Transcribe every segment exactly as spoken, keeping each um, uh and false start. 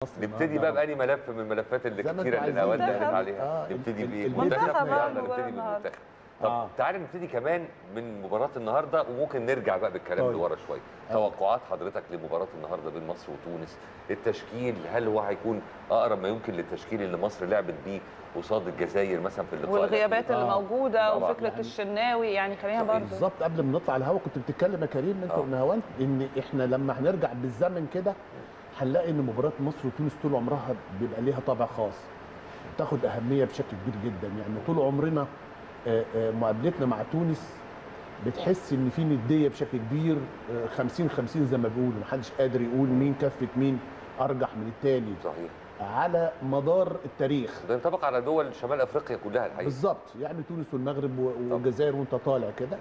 نبتدي بقى بأني ملف من الملفات اللي كتيره اللي نوال قالت عليها. آه نبتدي بايه؟ المنتخب. يلا نبتدي بالمنتخب. طب آه. تعالى نبتدي كمان من مباراه النهارده وممكن نرجع بقى بالكلام طيب. لورا شويه. آه. توقعات حضرتك لمباراه النهارده بين مصر وتونس، التشكيل هل هو هيكون اقرب ما يمكن للتشكيل اللي مصر لعبت بيه قصاد الجزائر مثلا في اللقاء والغيابات اللي آه. موجوده وفكره يعني الشناوي، يعني خلينا برضه بالظبط قبل ما نطلع الهوا كنت بتتكلم يا كريم انت آه. ونهاوند ان احنا لما هنرجع بالزمن كده هنلاقي ان مباراه مصر وتونس طول عمرها بيبقى ليها طابع خاص، بتاخد اهميه بشكل كبير جدا. يعني طول عمرنا مقابلتنا مع تونس بتحس ان في نديه بشكل كبير، خمسين خمسين زي ما بيقولوا، محدش قادر يقول مين كفه مين ارجح من التاني. صحيح. على مدار التاريخ ده ينطبق على دول شمال افريقيا كلها الحقيقه. بالظبط، يعني تونس والمغرب والجزائر وانت طالع كده.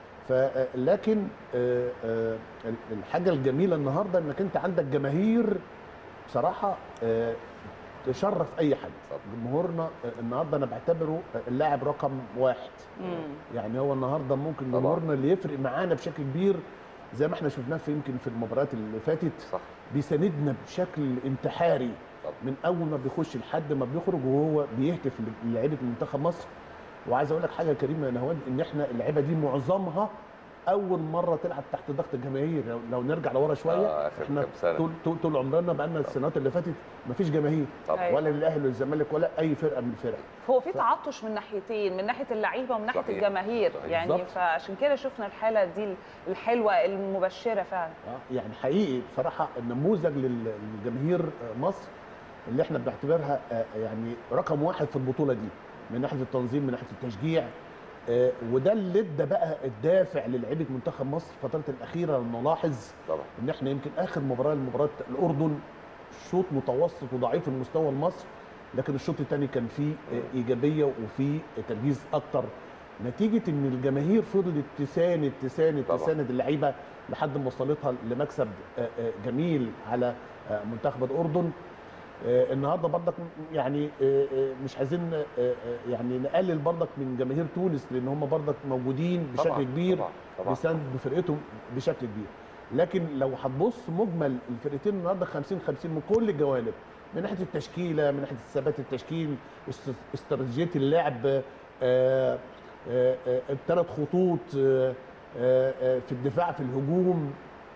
فلكن الحاجه الجميله النهارده انك انت عندك جماهير بصراحه تشرف اي حد. جمهورنا النهارده انا بعتبره اللاعب رقم واحد. مم. يعني هو النهارده ممكن جمهورنا اللي يفرق معانا بشكل كبير زي ما احنا شفناه في يمكن في المباريات اللي فاتت. صح. بيساندنا بشكل انتحاري. طبعا. من اول ما بيخش لحد ما بيخرج وهو بيهتف للاعيبه منتخب مصر. وعايز اقول لك حاجه كريمه يا نهوان، ان احنا اللعيبه دي معظمها اول مره تلعب تحت ضغط الجماهير. لو نرجع لورا شويه آه احنا طول طول, طول عمرنا بقى لنا السنوات اللي فاتت ما فيش جماهير ولا للاهلي ولا الزمالك ولا اي فرقه من الفرق. هو في ف... تعطش من ناحيتين، من ناحيه اللعيبه ومن ناحيه صحيح. الجماهير. صحيح. يعني بالزبط. فعشان كده شفنا الحاله دي الحلوه المبشره فعلا. اه يعني حقيقي بصراحه النموذج للجماهير مصر اللي احنا بنعتبرها يعني رقم واحد في البطوله دي، من ناحيه التنظيم من ناحيه التشجيع. آه وده اللي ادى بقى الدافع للعيبه منتخب مصر الفترات الاخيره. لما نلاحظ طبعا ان احنا يمكن اخر مباراه لمباراه الاردن شوط متوسط وضعيف المستوى لمصر، لكن الشوط الثاني كان فيه آه ايجابيه وفيه تركيز اكتر، نتيجه ان الجماهير فضلت تساند تساند طبعا. تساند اللعيبه لحد ما وصلتها لمكسب آه آه جميل على آه منتخب الاردن. آه النهارده برضك يعني آه آه مش عايزين آه آه يعني نقلل برضك من جماهير تونس، لان هم برضك موجودين بشكل طبعًا كبير بيساند بفرقتهم بشكل كبير. لكن لو هتبص مجمل الفرقتين النهارده خمسين خمسين من كل الجوانب، من ناحيه التشكيله، من ناحيه ثبات التشكيل، استراتيجيه اللعب، الثلاث خطوط آه آه آه في الدفاع في الهجوم،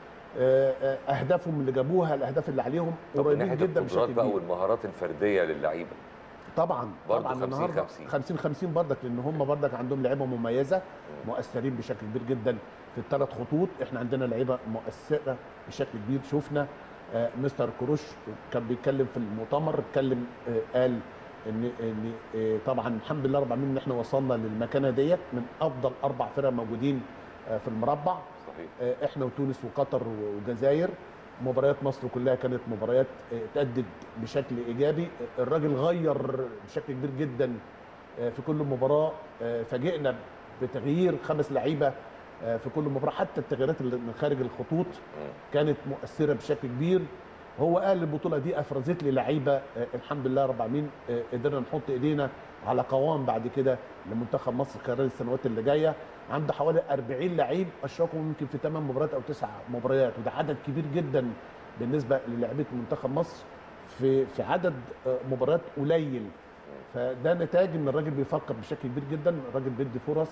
اهدافهم اللي جابوها، الاهداف اللي عليهم قريبين جدا بشكل كبير. بقى والمهارات الفرديه للعيبه طبعا طبعا النهارده خمسين خمسين برضك، لان هم برضك عندهم لعيبه مميزه مؤثرين بشكل كبير جدا في الثلاث خطوط. احنا عندنا لعيبه مؤثره بشكل كبير. شفنا آه مستر كروش كان بيتكلم في المؤتمر، اتكلم آه قال ان ان آه طبعا الحمد لله رب العالمين ان احنا وصلنا للمكانه ديت من افضل اربع فرق موجودين آه في المربع. صحيح. احنا وتونس وقطر والجزائر. مباريات مصر كلها كانت مباريات اتأدت بشكل ايجابي. الراجل غير بشكل كبير جدا في كل مباراه، فاجئنا بتغيير خمس لعيبه في كل مباراه، حتى التغييرات اللي من خارج الخطوط كانت مؤثره بشكل كبير. هو قال البطوله دي افرزت لي لعيبه الحمد لله رب العالمين قدرنا نحط ايدينا على قوام بعد كده لمنتخب مصر خلال السنوات اللي جايه. عنده حوالي أربعين لعيب اشركوا يمكن في ثمان مباريات او تسع مباريات، وده عدد كبير جدا بالنسبه للاعيبه منتخب مصر في في عدد مباريات قليل. فده نتاج ان الراجل بيفكر بشكل كبير جدا، الراجل بيدي فرص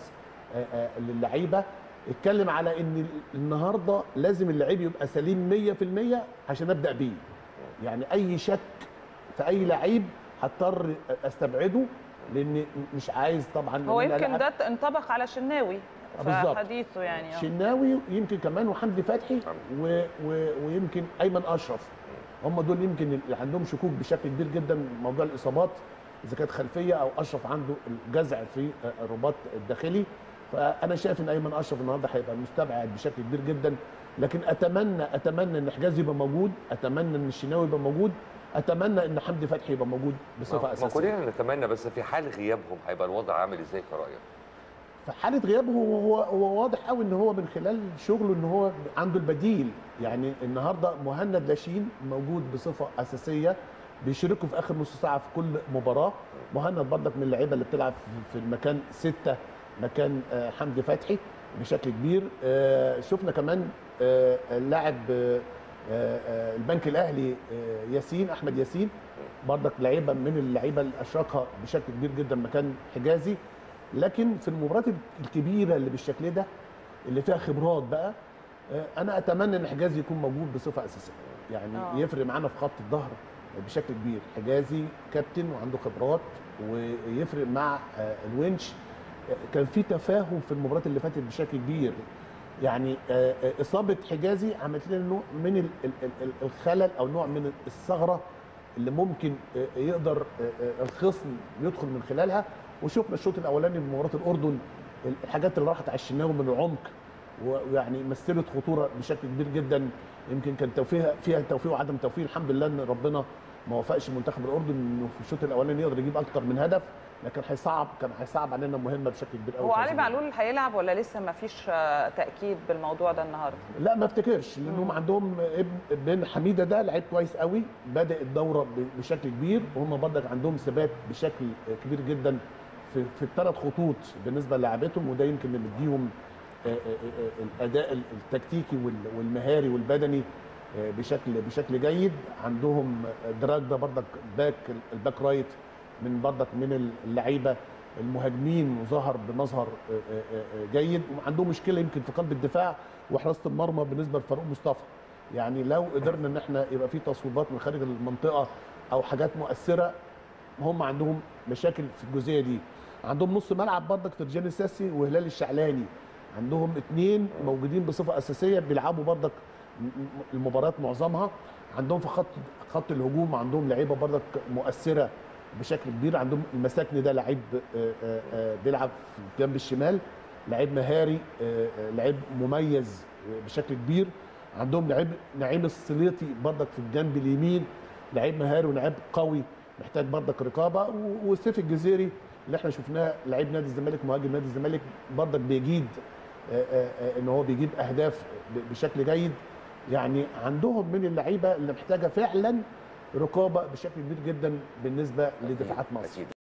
للعيبه. اتكلم على ان النهارده لازم اللعيب يبقى سليم مية في المية عشان ابدا بيه. يعني اي شك في اي لعيب هضطر استبعده، لان مش عايز طبعا. هو يمكن ده انطبق على شناوي في حديثه يعني. شناوي يمكن كمان وحمدي فتحي و... و... ويمكن ايمن اشرف، هم دول يمكن اللي عندهم شكوك بشكل كبير جدا موضوع الاصابات، اذا كانت خلفيه او اشرف عنده الجزع في الرباط الداخلي. فانا شايف ان ايمن اشرف النهارده هيبقى مستبعد بشكل كبير جدا. لكن اتمنى اتمنى ان حجازي يبقى موجود، اتمنى ان الشناوي يبقى موجود، اتمنى ان حمدي فتحي يبقى موجود بصفه اساسيه. ما كلنا نتمنى، بس في حال غيابهم هيبقى الوضع عامل ازاي في رايك؟ في حاله غيابه هو هو واضح قوي ان هو من خلال شغله ان هو عنده البديل. يعني النهارده مهند لاشين موجود بصفه اساسيه، بيشاركوا في اخر نص ساعه في كل مباراه. مهند برضك من اللعيبه اللي بتلعب في المكان سته مكان حمدي فتحي بشكل كبير. شفنا كمان اللاعب البنك الاهلي ياسين احمد ياسين برضك لعيبه من اللعيبه اللي اشركها بشكل كبير جدا مكان حجازي. لكن في المباريات الكبيره اللي بالشكل ده اللي فيها خبرات بقى انا اتمنى ان حجازي يكون موجود بصفه اساسيه، يعني أوه. يفرق معانا في خط الظهر بشكل كبير. حجازي كابتن وعنده خبرات ويفرق مع الونش. كان في تفاهم في المباريات اللي فاتت بشكل كبير، يعني اصابه حجازي عملت لنا نوع من الخلل او نوع من الثغره اللي ممكن يقدر الخصم يدخل من خلالها. وشفنا الشوط الاولاني من مباراه الاردن الحاجات اللي راحت على الشناوي من العمق، ويعني مثلت خطوره بشكل كبير جدا. يمكن كان توفيق فيها توفيق وعدم توفيق، الحمد لله ان ربنا ما وفقش منتخب الاردن انه في الشوط الاولاني يقدر يجيب اكتر من هدف، لكن هيصعب كان هيصعب علينا مهمه بشكل كبير قوي. هو علي معلول هيلعب ولا لسه ما فيش تاكيد بالموضوع ده النهارده؟ لا ما افتكرش، لانهم عندهم ابن بن حميده ده لعيب كويس قوي بدا الدوره بشكل كبير، وهم برضك عندهم ثبات بشكل كبير جدا في في الثلاث خطوط بالنسبه للاعبتهم، وده يمكن اللي مديهم الاداء التكتيكي والمهاري والبدني بشكل بشكل جيد. عندهم دراج ده برضك باك الباك رايت من برضك من اللعيبه المهاجمين وظهر بمظهر جيد. وعندهم مشكله يمكن في قلب الدفاع وحراسه المرمى بالنسبه لفاروق مصطفى، يعني لو قدرنا ان احنا يبقى في تصويبات من خارج المنطقه او حاجات مؤثره، هم عندهم مشاكل في الجزئيه دي. عندهم نص ملعب برضك فرجاني ساسي وهلال الشعلاني، عندهم اثنين موجودين بصفه اساسيه بيلعبوا برضك المباريات معظمها. عندهم في خط خط الهجوم عندهم لعيبه برضك مؤثره بشكل كبير. عندهم المساكني ده لعيب بيلعب في الجنب الشمال، لعيب مهاري، لعيب مميز بشكل كبير. عندهم لعيب نعيم السليطي برضك في الجنب اليمين، لعيب مهاري ولعيب قوي محتاج برضك رقابه. وسيف الجزيري اللي احنا شفناه لعيب نادي الزمالك مهاجم نادي الزمالك برضك بيجيد ان هو بيجيب اهداف بشكل جيد. يعني عندهم من اللعيبه اللي محتاجه فعلا رقابه بشكل كبير جدا بالنسبه لدفاعات مصر.